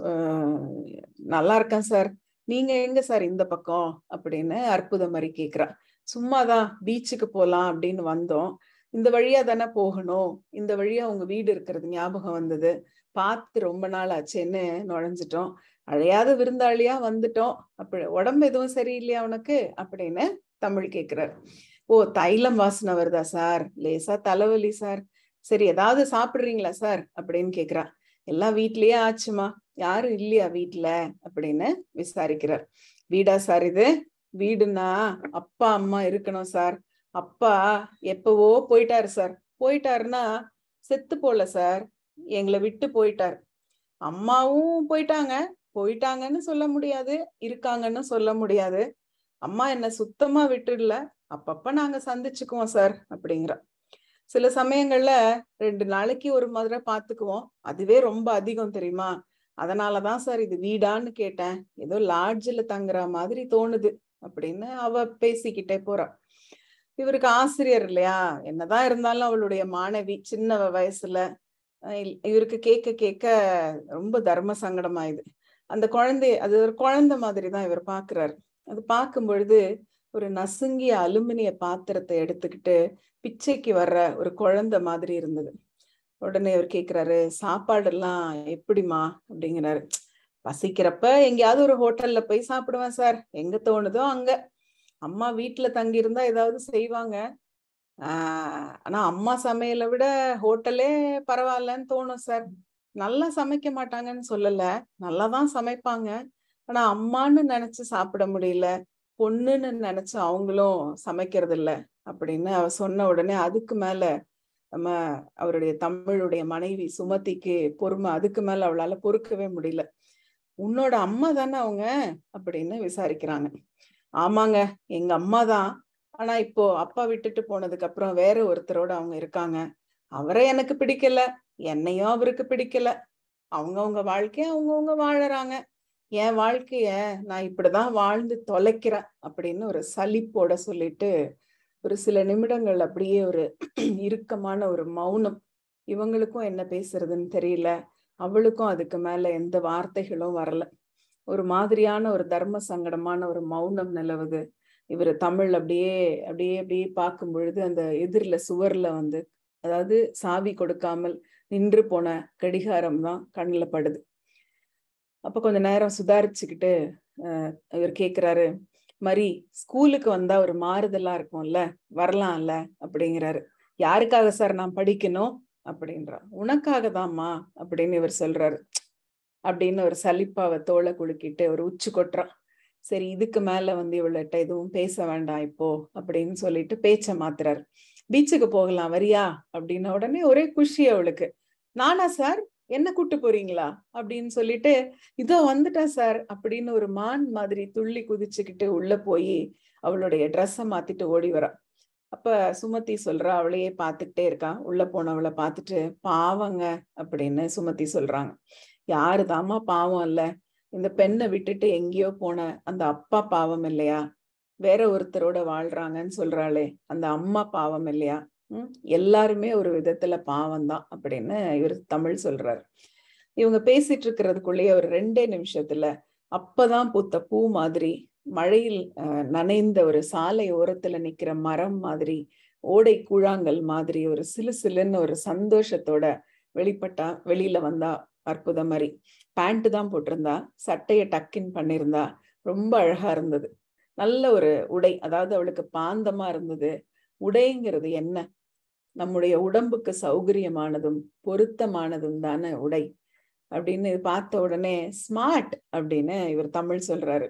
நல்லா இருக்கேன் சார், நீங்க எங்க சார் இந்த பக்கம் அப்படின்னு அற்புதம் மாதிரி கேக்குறா. சும்மாதான் பீச்சுக்கு போலாம் அப்படின்னு வந்தோம், இந்த வழியா தானே போகணும், இந்த வழியா உங்க வீடு இருக்கிறது ஞாபகம் வந்தது, பார்த்து ரொம்ப நாள் ஆச்சுன்னு நுழைஞ்சிட்டோம், அழையாத விருந்தாளியா வந்துட்டோம், அப்படி உடம்பு எதுவும் சரியில்லையா உனக்கு அப்படின்னு தமிழ் கேக்குறாரு. ஓ, தைலம் வாசனை வருதா சார், லேசா தலைவலி சார், சரி ஏதாவது சாப்பிடுறீங்களா சார் அப்படின்னு கேக்குறா. எல்லாம் வீட்லயே ஆச்சுமா, யாரும் இல்லையா வீட்டுல அப்படின்னு விசாரிக்கிறார். வீடா சார் இது? வீடுன்னா அப்பா அம்மா இருக்கணும் சார், அப்பா எப்பவோ போயிட்டாரு சார், போயிட்டாருன்னா செத்து போல சார், எங்களை விட்டு போயிட்டார். அம்மாவும் போயிட்டாங்கன்னு சொல்ல முடியாது, இருக்காங்கன்னு சொல்ல முடியாது. அம்மா என்ன சுத்தமா விட்டுடல, அப்பப்ப நாங்க சந்திச்சுக்குவோம் சார் அப்படிங்கிற. சில சமயங்கள்ல 2 நாளைக்கு ஒரு மாதிரி பாத்துக்குவோம், அதுவே ரொம்ப அதிகம் தெரியுமா, அதனாலதான் சார் இது வீடான்னு கேட்டேன், ஏதோ லாட்ஜ்ல தங்குற மாதிரி தோணுது அப்படின்னு அவ பேசிக்கிட்டே போறா. இவருக்கு ஆசிரியர் இல்லையா, என்னதான் இருந்தாலும் அவளுடைய மாணவி, சின்ன வயசுல. இவருக்கு கேட்க கேட்க ரொம்ப தர்ம சங்கடமாயுது. அந்த அது ஒரு குழந்தை மாதிரிதான் இவர் பாக்குறாரு. அது பார்க்கும் பொழுது ஒரு நசுங்கிய அலுமினிய பாத்திரத்தை எடுத்துக்கிட்டு பிச்சைக்கு வர்ற ஒரு குழந்தை மாதிரி இருந்தது. உடனே இவர் கேக்குறாரு, சாப்பாடு எல்லாம் எப்படிமா அப்படிங்கிறாரு. பசிக்கிறப்ப எங்கேயாவது ஒரு ஹோட்டல்ல போய் சாப்பிடுவேன் சார், எங்க தோணுதோ அங்க. அம்மா வீட்டுல தங்கி இருந்தா ஏதாவது செய்வாங்க, ஆனா அம்மா சமையலை விட ஹோட்டலே பரவாயில்லன்னு தோணும் சார். நல்லா சமைக்க மாட்டாங்கன்னு சொல்லல, நல்லாதான் சமைப்பாங்க, ஆனா அம்மான்னு நினைச்சு சாப்பிட முடியல, பொண்ணுன்னு நினைச்சு அவங்களும் சமைக்கிறது இல்ல அப்படின்னு அவ சொன்ன உடனே அதுக்கு மேல நம்ம அவருடைய தமிழுடைய மனைவி சுமதிக்கு பொறுமை அதுக்கு மேல அவளால பொறுக்கவே முடியல. உன்னோட அம்மா தானே அவங்க அப்படின்னு விசாரிக்கிறாங்க. ஆமாங்க, எங்க அம்மா தான், ஆனா இப்போ அப்பா விட்டுட்டு போனதுக்கு அப்புறம் வேற ஒருத்தரோட அவங்க இருக்காங்க, அவரை எனக்கு பிடிக்கல, என்னையும் அவருக்கு பிடிக்கல, அவங்கவுங்க வாழ்க்கைய அவங்கவுங்க வாழறாங்க, என் வாழ்க்கைய நான் இப்படிதான் வாழ்ந்து தொலைக்கிறேன் அப்படின்னு ஒரு சலிப்போட சொல்லிட்டு ஒரு சில நிமிடங்கள் அப்படியே ஒரு இறுக்கமான ஒரு மௌனம். இவங்களுக்கும் என்ன பேசுறதுன்னு தெரியல, அவளுக்கும் அதுக்கு மேல எந்த வார்த்தைகளும் வரல. ஒரு மாதிரியான ஒரு தர்ம சங்கடமான ஒரு மௌனம் நிலவுது. இவரு தமிழ் அப்படியே அப்படியே அப்படியே பார்க்கும் பொழுது அந்த எதிரில சுவர்ல அதாவது சாவி கொடுக்காமல் நின்று போன கடிகாரம் தான் கண்ணுல படுது. அப்ப கொஞ்ச நேரம் சுதாரிச்சுக்கிட்டு இவர் கேக்குறாரு, மரி ஸ்கூலுக்கு வந்தா ஒரு மாறுதலா இருக்கும்ல, வரலாம்ல அப்படிங்கிறாரு. யாருக்காக சார் நான் படிக்கணும் அப்படின்றா. உனக்காக தான்மா அப்படின்னு இவர் சொல்றாரு. அப்படின்னு ஒரு சலிப்பாவ தோலை குலுக்கிட்டு ஒரு உச்சி கொட்டுறான். சரி, இதுக்கு மேல இவள்கிட்ட எதுவும் பேச வேண்டாம் இப்போ அப்படின்னு சொல்லிட்டு பேச்ச மாத்துறாரு. பீச்சுக்கு போகலாம் வரியா அப்படின்ன உடனே ஒரே குஷி அவளுக்கு. நானா சார், என்ன கூட்டு போறீங்களா அப்படின்னு சொல்லிட்டு, இதோ வந்துட்டேன் சார் அப்படின்னு ஒரு மான் மாதிரி துள்ளி குதிச்சுக்கிட்டு உள்ள போய் அவளுடைய ட்ரெஸ்ஸை மாத்திட்டு ஓடி வரா. அப்ப சுமதி சொல்றா, அவளையே பார்த்துக்கிட்டே இருக்கான். உள்ள போனவளை பார்த்துட்டு, பாவங்க அப்படின்னு சுமதி சொல்றாங்க. யாருதாம்மா பாவம் இல்ல, இந்த பெண்ணை விட்டுட்டு எங்கேயோ போன அந்த அப்பா பாவம் இல்லையா, வேற ஒருத்தரோட வாழ்றாங்கன்னு சொல்றாளே அந்த அம்மா பாவம் இல்லையா, எல்லாருமே ஒரு விதத்துல பாவம் தான் அப்படின்னு இவர் தமிழ் சொல்றாரு. இவங்க பேசிட்டு இருக்கிறதுக்குள்ளேயே ஒரு 2 நிமிஷத்துல அப்பதான் பூத்த பூ மாதிரி, மழையில் நனைந்த ஒரு சாலை ஓரத்துல நிக்கிற மரம் மாதிரி, ஓடை கூழாங்கல் மாதிரி ஒரு சிலு சிலுன்னு ஒரு சந்தோஷத்தோட வெளியில வந்தா. அற்புதம் மாதிரி பேண்ட் தான் போட்டிருந்தா, சட்டைய டக்கின் பண்ணிருந்தா, ரொம்ப அழகா இருந்தது. நல்ல ஒரு உடை, அதாவது அவளுக்கு பாந்தமா இருந்தது. உடைங்கிறது என்ன, நம்முடைய உடம்புக்கு சௌகரியமானதும் பொருத்தமானதும் தானே உடை அப்படின்னு பார்த்த உடனே ஸ்மார்ட் அப்படின்னு இவர் தமிழ் சொல்றாரு.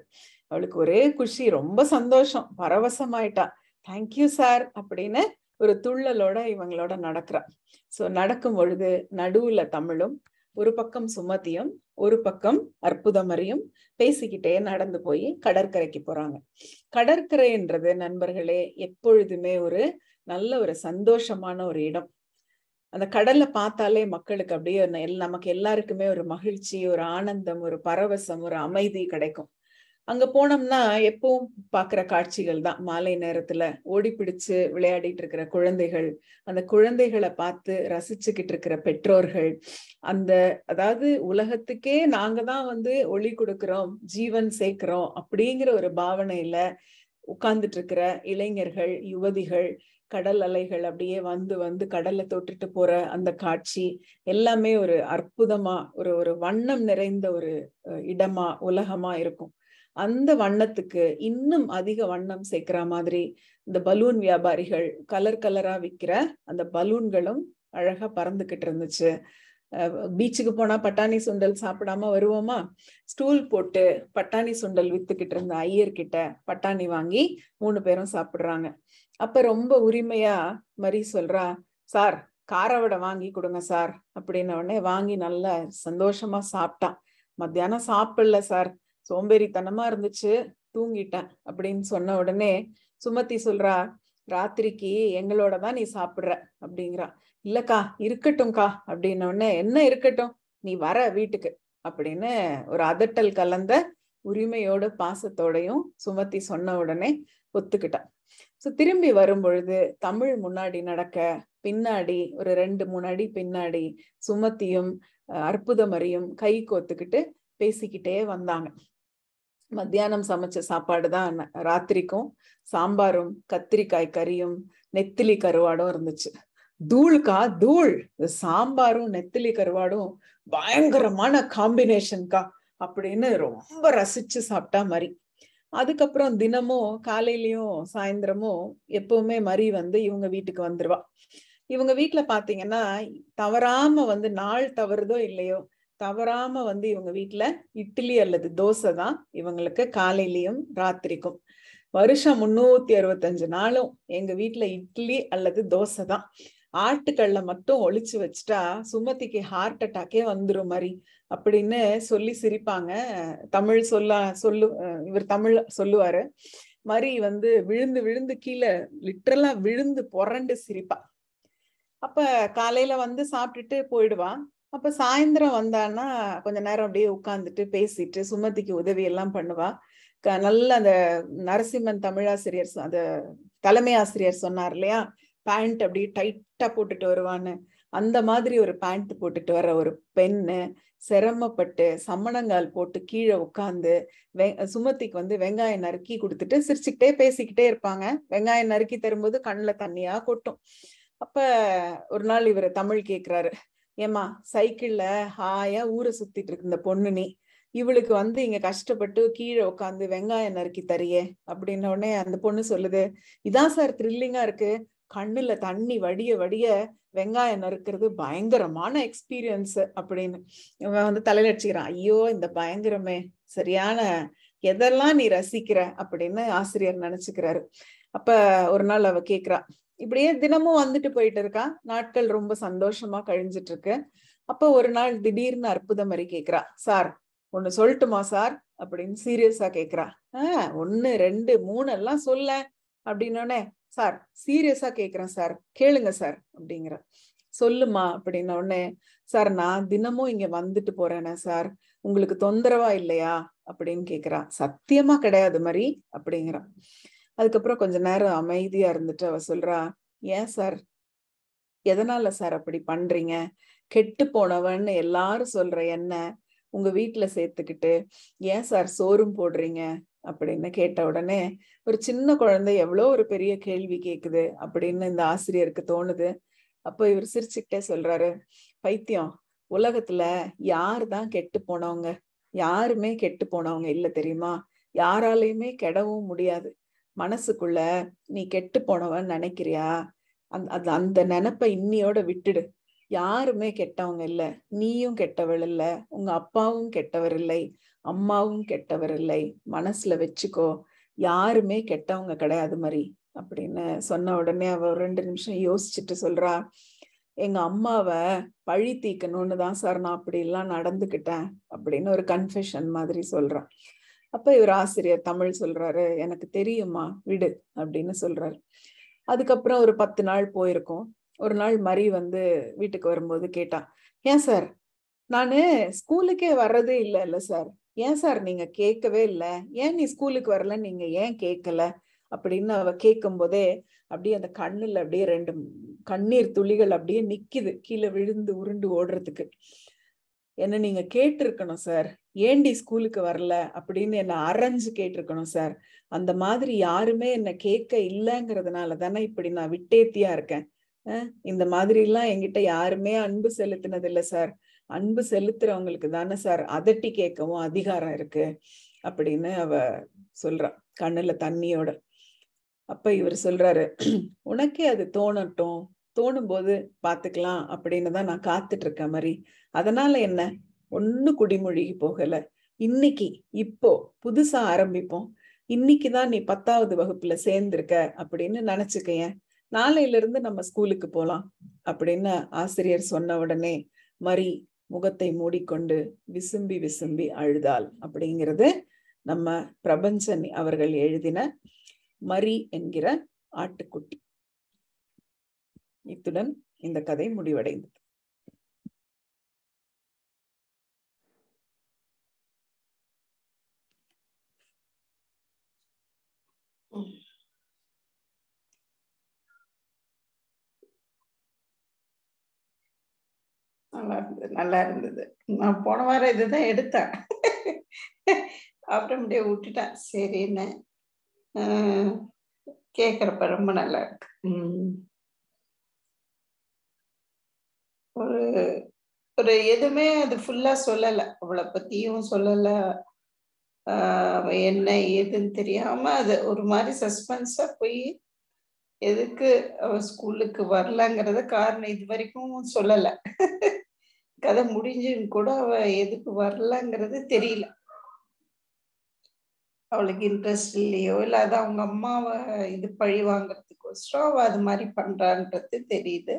அவளுக்கு ஒரே குஷி, ரொம்ப சந்தோஷம், பரவசமாயிட்டா. தேங்க்யூ சார் அப்படின்னு ஒரு துள்ளலோட இவங்களோட நடக்கிறா. சோ நடக்கும் பொழுது நடுவுல தமிழும், ஒரு பக்கம் சுமதியும், ஒரு பக்கம் அற்புதமரியும் பேசிக்கிட்டே நடந்து போய் கடற்கரைக்கு போறாங்க. கடற்கரைன்றது நண்பர்களே எப்பொழுதுமே ஒரு நல்ல ஒரு சந்தோஷமான ஒரு இடம். அந்த கடலை பார்த்தாலே மக்களுக்கு அப்படியே நமக்கு எல்லாருக்குமே ஒரு மகிழ்ச்சி, ஒரு ஆனந்தம், ஒரு பரவசம், ஒரு அமைதி கிடைக்கும். அங்க போனோம்னா எப்பவும் பாக்குற காட்சிகள் தான். மாலை நேரத்துல ஓடி பிடிச்சு விளையாடிட்டு இருக்கிற குழந்தைகள், அந்த குழந்தைகளை பார்த்து ரசிச்சுக்கிட்டு இருக்கிற பெற்றோர்கள், அந்த அதாவது உலகத்துக்கே நாங்க தான் ஒளி கொடுக்கிறோம், ஜீவன் சேர்க்கிறோம் அப்படிங்கிற ஒரு பாவனையில உட்கார்ந்துட்டு இருக்கிற இளைஞர்கள், யுவதிகள், கடல் அலைகள் அப்படியே வந்து கடல்ல தொட்டுட்டு போற அந்த காட்சி எல்லாமே ஒரு அற்புதமா, ஒரு ஒரு வண்ணம் நிறைந்த ஒரு இடமா, உலகமா இருக்கும். அந்த வண்ணத்துக்கு இன்னும் அதிக வண்ணம் சேர்க்கிற மாதிரி இந்த பலூன் வியாபாரிகள் கலர் கலரா விற்கிற அந்த பலூன்களும் அழகா பறந்துகிட்டு இருந்துச்சு. பீச்சுக்கு போனா பட்டாணி சுண்டல் சாப்பிடாம வருவோமா? ஸ்டூல் போட்டு பட்டாணி சுண்டல் வித்துக்கிட்டு இருந்த ஐயர்கிட்ட பட்டாணி வாங்கி 3 பேரும் சாப்பிடுறாங்க. அப்ப ரொம்ப உரிமையா மரி சொல்றா, சார் காரவடை வாங்கி கொடுங்க சார் அப்படின்ன உடனே வாங்கி நல்லா சந்தோஷமா சாப்பிட்டான். மத்தியானம் சாப்பிடல சார், சோம்பேறித்தனமா இருந்துச்சு, தூங்கிட்டேன் அப்படின்னு சொன்ன உடனே சுமதி சொல்றா, ராத்திரிக்கு எங்களோட தான் நீ சாப்பிடுற அப்படிங்கிறா. இல்லக்கா இருக்கட்டும்க்கா அப்படின்ன உடனே, என்ன இருக்கட்டும், நீ வர வீட்டுக்கு அப்படின்னு ஒரு அதட்டல் கலந்த உரிமையோட பாசத்தோடையும் சுமதி சொன்ன உடனே ஒத்துக்கிட்டான். சோ திரும்பி வரும் பொழுது தமிழ் முன்னாடி நடக்க, பின்னாடி ஒரு 2-3 அடி பின்னாடி சுமதியும் அற்புதமரியும் கை கோத்துக்கிட்டு பேசிக்கிட்டே வந்தாங்க. மத்தியானம் சமைச்ச சாப்பாடுதான் ராத்திரிக்கும். சாம்பாரும் கத்திரிக்காய் கறியும் நெத்திலி கருவாடும் இருந்துச்சு. தூள்கா தூள், சாம்பாரும் நெத்திலி கருவாடும் பயங்கரமான காம்பினேஷன்கா அப்படின்னு ரொம்ப ரசிச்சு சாப்பிட்டா மரி. அதுக்கப்புறம் தினமும் காலையிலயும் சாயந்தரமும் எப்பவுமே மரி இவங்க வீட்டுக்கு வந்துருவா. இவங்க வீட்டுல பாத்தீங்கன்னா தவறாம நாள் தவறுதோ இல்லையோ, தவறாம இவங்க வீட்டுல இட்லி அல்லது தோசை தான் இவங்களுக்கு காலையிலயும் ராத்திரிக்கும். வருஷம் 365 நாளும் எங்க வீட்டுல இட்லி அல்லது தோசை தான். ஆட்டுக்கல்ல மட்டும் ஒளிச்சு வச்சுட்டா சுமதிக்கு ஹார்ட் அட்டாக்கே வந்துரும் மரி அப்படின்னு சொல்லி சிரிப்பாங்க. தமிழ் இவர் தமிழ் சொல்லுவாரு. மரி விழுந்து விழுந்து கீழே லிட்டரலா விழுந்து புரண்டு சிரிப்பா. அப்ப காலையில சாப்பிட்டுட்டு போயிடுவான். அப்ப சாயந்தரம் வந்தான்னா கொஞ்ச நேரம் அப்படியே உட்கார்ந்துட்டு பேசிட்டு சுமதிக்கு உதவி எல்லாம் பண்ணுவா. நல்ல அந்த நரசிம்மன் தமிழாசிரியர் அந்த தலைமை ஆசிரியர் சொன்னார் இல்லையா, பேண்ட் அப்படியே டைட்டா போட்டுட்டு வருவான்னு, அந்த மாதிரி ஒரு பேண்ட் போட்டுட்டு வர ஒரு பெண்ணு சிரமப்பட்டு சம்மணங்கால் போட்டு கீழே உட்கார்ந்து சுமதிக்கு வெங்காயம் நறுக்கி கொடுத்துட்டு சிரிச்சுக்கிட்டே பேசிக்கிட்டே இருப்பாங்க. வெங்காயம் நறுக்கி தரும்போது கண்ணுல தண்ணியா கொட்டும். அப்ப ஒரு நாள் இவரு தமிழ் கேக்குறாரு, ஏமா சைக்கிள்ல ஹாயா ஊரை சுத்திட்டு இருக்கு இந்த பொண்ணு, நீ இவளுக்கு இங்க கஷ்டப்பட்டு கீழே உட்காந்து வெங்காயம் நறுக்கி தரியே அப்படின்ன உடனே அந்த பொண்ணு சொல்லுது, இதான் சார் த்ரில்லிங்கா இருக்கு, கண்ணுல தண்ணி வடிய வடிய வெங்காயம் நறுக்கிறது பயங்கரமான எக்ஸ்பீரியன்ஸ் அப்படின்னு இவன் தலையில அடிச்சுக்கிறான். ஐயோ இந்த பயங்கரமே சரியான, எதெல்லாம் நீ ரசிக்கிற அப்படின்னு ஆசிரியர் நினைச்சுக்கிறாரு. அப்ப ஒரு நாள் அவ கேக்குறா, இப்படியே தினமும் வந்துட்டு போயிட்டு இருக்கா, நாட்கள் ரொம்ப சந்தோஷமா கழிஞ்சிட்டு இருக்கு. அப்ப ஒரு நாள் திடீர்னு அற்புதமரி கேக்குறா, சார் ஒண்ணு சொல்லட்டுமா சார் அப்படின்னு சீரியஸா கேக்குறா. 1 2 3 எல்லாம் சொல்ல அப்படின்னோடனே, சார் சீரியஸா கேக்குறேன் சார், கேளுங்க சார் அப்படிங்கிற. சொல்லுமா அப்படின்ன உடனே, சார் நான் தினமும் இங்க வந்துட்டு போறேனே சார், உங்களுக்கு தொந்தரவா இல்லையா அப்படின்னு கேக்குறா. சத்தியமா கிடையாது மரி அப்படிங்கிற. அதுக்கப்புறம் கொஞ்ச நேரம் அமைதியா இருந்துட்டு அவ சொல்றா, ஏன் சார், எதனால சார் அப்படி பண்றீங்க, கெட்டு போனவன்னு எல்லாரும் சொல்ற என்ன உங்க வீட்டுல சேர்த்துக்கிட்டு ஏன் சார் சோறும் போடுறீங்க அப்படின்னு கேட்ட உடனே, ஒரு சின்ன குழந்தை எவ்வளவு ஒரு பெரிய கேள்வி கேக்குது அப்படின்னு இந்த ஆசிரியருக்கு தோணுது. அப்போ இவர் சிரிச்சுக்கிட்டே சொல்றாரு, பைத்தியம், உலகத்துல யார் தான் கெட்டு போனவங்க, யாருமே கெட்டு போனவங்க இல்ல தெரியுமா, யாராலையுமே கெடவும் முடியாது. மனசுக்குள்ள நீ கெட்டு போனவன் நினைக்கிறியா, அந்த நினைப்ப இன்னியோட விட்டுடு. யாருமே கெட்டவங்க இல்ல, நீயும் கெட்டவள் இல்ல, உங்க அப்பாவும் கெட்டவர் இல்லை, அம்மாவும் கெட்டவர் இல்லை, மனசுல வச்சுக்கோ, யாருமே கெட்டவங்க கிடையாது மரி அப்படின்னு சொன்ன உடனே அவ 2 நிமிஷம் யோசிச்சுட்டு சொல்றா, எங்க அம்மாவை பழி தீக்கணும்னு தான் சார் நான் அப்படி எல்லாம் நடந்துக்கிட்டேன் அப்படின்னு ஒரு கன்ஃபெஷன் மாதிரி சொல்றான். அப்ப இவர் ஆசிரியர் தமிழ் சொல்றாரு, எனக்கு தெரியுமா, விடு அப்படின்னு சொல்றாரு. அதுக்கப்புறம் ஒரு 10 நாள் போயிருக்கும். ஒரு நாள் மரி வந்து வீட்டுக்கு வரும்போது கேட்டா, ஏன் சார் நானு ஸ்கூலுக்கே வர்றதே இல்ல சார், ஏன் சார் நீங்க கேட்கவே இல்லை, ஏன் நீ ஸ்கூலுக்கு வரல, நீங்க ஏன் கேட்கல அப்படின்னு அவ கேட்கும் போதே அப்படியே அந்த கண்ணுல அப்படியே 2 கண்ணீர் துளிகள் அப்படியே நிக்குது, கீழே விழுந்து உருண்டு ஓடுறதுக்கு. என்ன நீங்க கேட்டிருக்கணும் சார், ஏண்டி ஸ்கூலுக்கு வரல அப்படின்னு என்ன அரைஞ்சு கேட்டிருக்கணும் சார். அந்த மாதிரி யாருமே என்ன கேட்க இல்லைங்கிறதுனால தானே இப்படி நான் விட்டேத்தியா இருக்கேன். இந்த மாதிரி எல்லாம் என்கிட்ட யாருமே அன்பு செலுத்தினது இல்லை சார். அன்பு செலுத்துறவங்களுக்கு தானே சார் அதட்டி கேட்கவும் அதிகாரம் இருக்கு அப்படின்னு அவ சொல்றா, கண்ணுல தண்ணியோட. அப்ப இவர் சொல்றாரு, உனக்கே அது தோணட்டும், தோணும் போது பாத்துக்கலாம் அப்படின்னு தான் நான் காத்துட்டு இருக்கேன் மரி. அதனால என்ன, ஒண்ணு குடிமொழிகி போகல, இன்னைக்கு இப்போ புதுசா ஆரம்பிப்போம். இன்னைக்குதான் நீ 10வது வகுப்புல சேர்ந்திருக்க அப்படின்னு நினைச்சுக்கைய, நாளையில இருந்து நம்ம ஸ்கூலுக்கு போலாம் அப்படின்னு ஆசிரியர் சொன்ன உடனே மரி முகத்தை மூடிக்கொண்டு விசும்பி விசும்பி அழுதாள். அப்படிங்கிறது நம்ம பிரபஞ்சன் அவர்கள் எழுதின மரி என்கிற ஆட்டுக்குட்டி. இத்துடன் இந்த கதை முடிவடைந்தது. நல்லா இருந்தது. நான் போன வாரம் இதுதான் எடுத்தேன், அப்புறம் அப்படியே விட்டுட்டேன். சரின்னு கேட்குறப்ப ரொம்ப நல்லா இருக்கு. ஒரு ஒரு எதுவுமே அது ஃபுல்லா சொல்லல, அவளை பத்தியும் சொல்லல, என்ன ஏதுன்னு தெரியாம அது ஒரு மாதிரி சஸ்பென்ஸா போய் எதுக்கு அவ ஸ்கூலுக்கு வரலங்கிறத காரணம் இது வரைக்கும் சொல்லல. கதை முடிஞ்சுன்னு கூட அவ எதுக்கு வரலங்கிறது தெரியல. அவளுக்கு இன்ட்ரெஸ்ட் இல்லையோ இல்ல அது அவங்க அம்மாவை இது பழி வாங்கறதுக்கோசரம் அவ அது மாதிரி பண்றான்றது தெரியுது.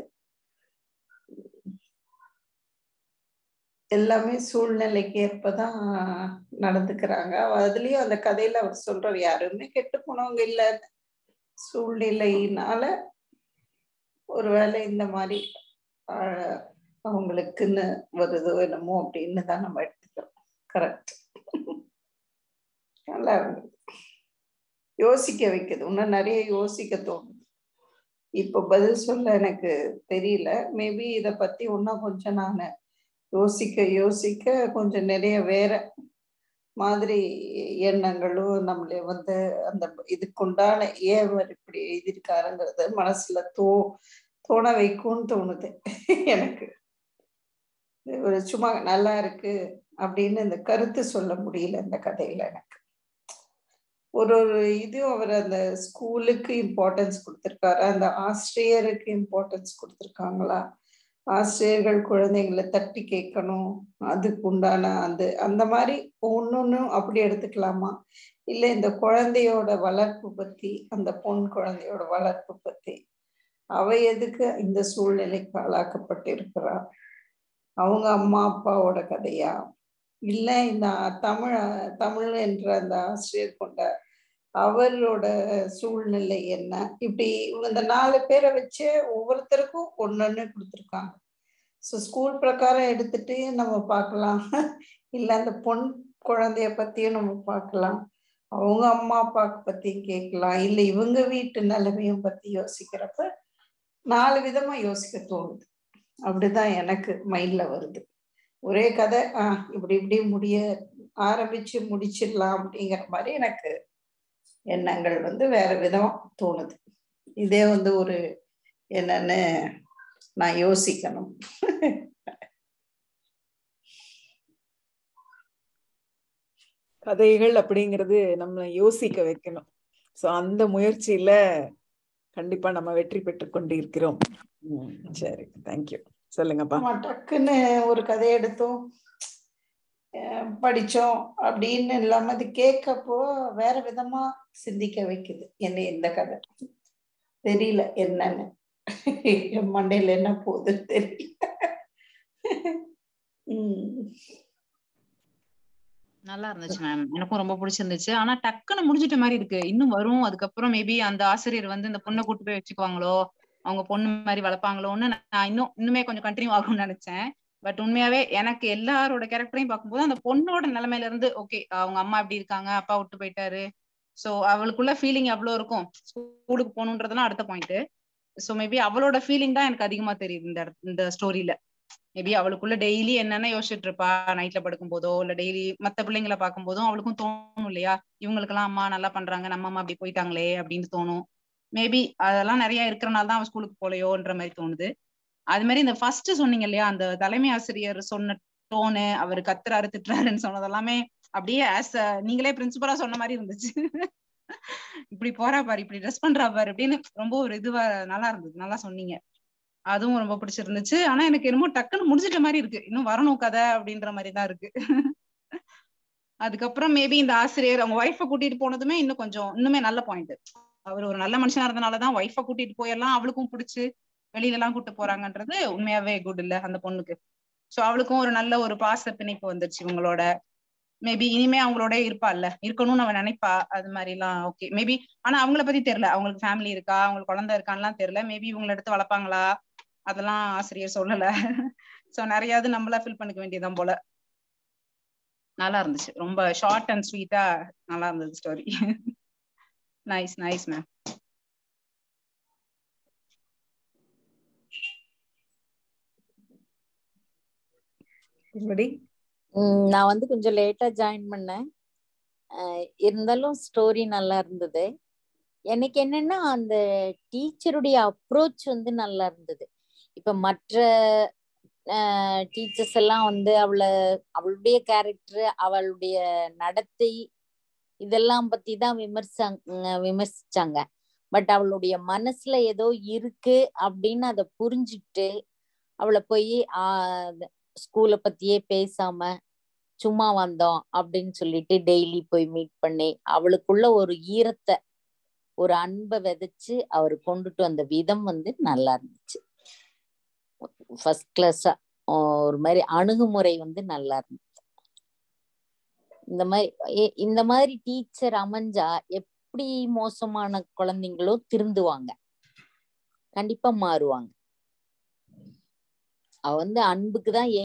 எல்லாமே சூழ்நிலைக்கு ஏற்பதான் நடந்துக்கிறாங்க. அதுலயும் அந்த கதையில அவர் சொல்றாரு, யாருமே கெட்டு போனவங்க இல்ல, சூழ்நிலையினால ஒருவேளை இந்த மாதிரி அவங்களுக்குன்னு வருதோ என்னமோ அப்படின்னு தான் நம்ம எடுத்துக்கிறோம். கரெக்ட். நல்லா இருந்தது, யோசிக்க வைக்குது, இன்னும் நிறைய யோசிக்க தோணுது. இப்போ பதில் சொல்ல எனக்கு தெரியல, மேபி இதை பத்தி இன்னும் கொஞ்சம் நான் யோசிக்க கொஞ்சம் நிறைய வேற மாதிரி எண்ணங்களும் நம்மளே வந்து அந்த இதுக்குண்டான ஏன் இப்படி எழுதியிருக்காருங்கிறது மனசுல தோண வைக்கும்னு தோணுது எனக்கு. ஒரு சும்மா நல்லா இருக்கு அப்படின்னு இந்த கருத்து சொல்ல முடியல இந்த கதையில எனக்கு. ஒரு இதுவும் அவர் அந்த ஸ்கூலுக்கு இம்பார்ட்டன்ஸ் கொடுத்துருக்காரு, அந்த ஆசிரியருக்கு இம்பார்ட்டன்ஸ் கொடுத்துருக்காங்களா, ஆசிரியர்கள் குழந்தைங்களை தட்டி கேட்கணும், அதுக்கு உண்டான அந்த மாதிரி ஒன்னொன்னும் அப்படி எடுத்துக்கலாமா, இல்லை இந்த குழந்தையோட வளர்ப்பு பத்தி, அந்த பொன் குழந்தையோட வளர்ப்பு பத்தி, அவ எதுக்கு இந்த சூழ்நிலைக்கு ஆளாக்கப்பட்டு இருக்கிறா, அவங்க அம்மா அப்பாவோட கதையா, இல்லை இந்த தமிழ் என்ற அந்த ஆசிரியர் கொண்ட அவரோட சூழ்நிலை என்ன, இப்படி இந்த 4 பேரை வச்சு ஒவ்வொருத்தருக்கும் ஒன்னொன்னு கொடுத்துருக்காங்க. ஸோ ஸ்கூல் பிரகாரம் எடுத்துட்டு நம்ம பார்க்கலாம், இல்லை அந்த பொன் குழந்தைய பத்தியும் நம்ம பார்க்கலாம், அவங்க அம்மா அப்பாக்கு பத்தியும் கேட்கலாம், இல்லை இவங்க வீட்டு நிலைமையும் பத்தி யோசிக்கிறப்ப 4 விதமா யோசிக்க தோணுது. அப்படிதான் எனக்கு மைண்ட்ல வருது. ஒரே கதை இப்படி இப்படி ஆரம்பிச்சு முடிச்சிடலாம் அப்படிங்கிற மாதிரி எனக்கு எண்ணங்கள் வந்து வேற விதமா தோணுது. இதே வந்து ஒரு என்னன்னு நான் யோசிக்கணும். கதைகள் அப்படிங்கிறது நம்ம யோசிக்க வைக்கணும். சோ அந்த முயற்சியில கண்டிப்பா நம்ம வெற்றி பெற்று கொண்டிருக்கிறோம். சரி, தேங்க்யூ. சொல்லுங்கப்பா. ஆமா, டக்குன்னு ஒரு கதை எடுத்தோம் படிச்சோம் அப்படின்னு இல்லாம அது கேட்கப்போ வேற விதமா சிந்திக்க வைக்குது என்னை இந்த கதை. தெரியல என்னன்னு, மண்டையில என்ன போகுதுன்னு தெரியல. நல்லா இருந்துச்சு மேம், எனக்கும் ரொம்ப பிடிச்சிருந்துச்சு. ஆனா டக்குன்னு முடிஞ்சிட்ட மாதிரி இருக்கு. இன்னும் வரும், அதுக்கப்புறம் மேபி அந்த ஆசிரியர் வந்து இந்த பொண்ணை கூட்டு போய் வச்சுக்குவாங்களோ, அவங்க பொண்ணு மாதிரி வளர்ப்பாங்களோன்னு நான் இன்னுமே கொஞ்சம் கண்டினியூ ஆகும்னு நினைச்சேன். பட் உண்மையாவே எனக்கு எல்லாரோட கேரக்டரையும் பார்க்கும்போது அந்த பொண்ணோட நிலைமையில இருந்து ஓகே, அவங்க அம்மா எப்படி இருக்காங்க, அப்பா விட்டு போயிட்டாரு, சோ அவளுக்குள்ள ஃபீலிங் எவ்வளவு இருக்கும், ஸ்கூலுக்கு போகணுன்றதுலாம் அடுத்த பாயிண்ட். சோ மேபி அவளோட ஃபீலிங் தான் எனக்கு அதிகமா தெரியுது இந்த ஸ்டோரியில. மேபி அவளுக்குள்ள டெய்லி என்னென்ன யோசிச்சுட்டு இருப்பா, நைட்ல படுக்கும் போதோ இல்ல டெய்லி மத்த பிள்ளைங்களை பார்க்கும் போதும் அவளுக்கும் தோணும் இல்லையா, இவங்களுக்கு எல்லாம் அம்மா நல்லா பண்றாங்க, நம்ம அம்மா அப்படி போயிட்டாங்களே அப்படின்னு தோணும். மேபி அதெல்லாம் நிறைய இருக்கிறனால தான் அவன் ஸ்கூலுக்கு போலையோன்ற மாதிரி தோணுது. அது மாதிரி இந்த ஃபர்ஸ்ட் சொன்னீங்க இல்லையா, அந்த தலைமை ஆசிரியர் சொன்ன டோனு, அவர் கத்துறாரு திட்டுறாருன்னு சொன்னது எல்லாமே அப்படியே நீங்களே பிரின்சிபலா சொன்ன மாதிரி இருந்துச்சு. இப்படி போறா பாரு, இப்படி ட்ரெஸ் பண்றா பாரு அப்படின்னு ரொம்ப ஒரு இதுவா நல்லா இருந்தது, நல்லா சொன்னீங்க. அதுவும் ரொம்ப பிடிச்சிருந்துச்சு. ஆனா எனக்கு என்னமோ டக்குன்னு முடிஞ்சிட்ட மாதிரி இருக்கு, இன்னும் வரணும் கதை அப்படின்ற மாதிரி தான் இருக்கு. அதுக்கப்புறம் மேபி இந்த ஆசிரியர் அவங்க ஒய்ஃபை கூட்டிட்டு போனதுமே இன்னும் கொஞ்சம் இன்னுமே நல்ல பாயிண்ட். அவர் ஒரு நல்ல மனுஷனா இருந்தனாலதான் ஒய்ஃபை கூட்டிட்டு போயெல்லாம் அவளுக்கும் பிடிச்சு வெளியில எல்லாம் கூட்டு போறாங்கன்றது உண்மையாவே குட் இல்ல அந்த பொண்ணுக்கு. சோ அவளுக்கும் ஒரு நல்ல ஒரு பாச பிணைப்பு வந்துருச்சு இவங்களோட. மேபி இனிமே அவங்களோட இருப்பாள்ல, இருக்கணும்னு அவன் நினைப்பா, அது மாதிரி எல்லாம் ஓகே மேபி. ஆனா அவங்கள பத்தி தெரியல, அவங்களுக்கு ஃபேமிலி இருக்கா, அவங்களுக்கு குழந்தை இருக்கான்லாம் தெரியல. மேபி இவங்களை எடுத்து வளர்ப்பாங்களா அதெல்லாம் ஆசிரியர் சொல்லல. சோ நிறையாவது நம்மளா ஃபில் பண்ணிக்க வேண்டியதான் போல. நல்லா இருந்துச்சு, ரொம்ப ஷார்ட் அண்ட் ஸ்வீட்டா நல்லா இருந்தது ஸ்டோரி. Nice nice ma'am. நான் வந்து கொஞ்சம் லேட்டா ஜாயின் பண்ணேன், இருந்தாலும் ஸ்டோரி நல்லா இருந்தது. எனக்கு என்னன்னா அந்த டீச்சருடைய அப்ரோச் வந்து நல்லா இருந்தது. இப்ப மற்ற டீச்சர்ஸ் எல்லாம் வந்து அவளுடைய கேரக்டர், அவளுடைய நடத்தை இதெல்லாம் பத்தி தான் விமர்சிச்சாங்க. பட் அவளுடைய மனசுல ஏதோ இருக்கு அப்படின்னு அதை புரிஞ்சுட்டு அவளை போய் ஸ்கூலை பத்தியே பேசாம சும்மா வந்தோம் அப்படின்னு சொல்லிட்டு டெய்லி போய் மீட் பண்ணி அவளுக்குள்ள ஒரு ஈரத்தை ஒரு அன்பை விதைச்சு அவர் கொண்டுட்டு வந்த விதம் வந்து நல்லா இருந்துச்சு. ஃபர்ஸ்ட் கிளாஸா ஒரு மாதிரி அணுகுமுறை வந்து நல்லா இருந்துச்சு. இந்த மாதிரி டீச்சர் அமைஞ்சா எப்படி மோசமான குழந்தைங்களோ திருந்துவாங்க, கண்டிப்பா மாறுவாங்க. அவ வந்து அன்புக்கு தான்